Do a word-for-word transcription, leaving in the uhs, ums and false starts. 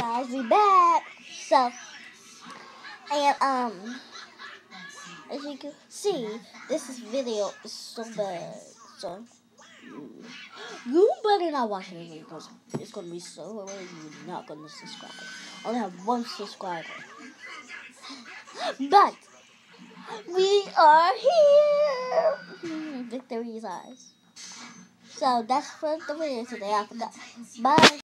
guys, we back. So, and um, as you can see, this is video is so bad. So, you better not watch it because it's gonna be so bad. You're not gonna subscribe. I only have one subscriber, but we are here. Victory's eyes. So that's for the video today. I forgot. Bye.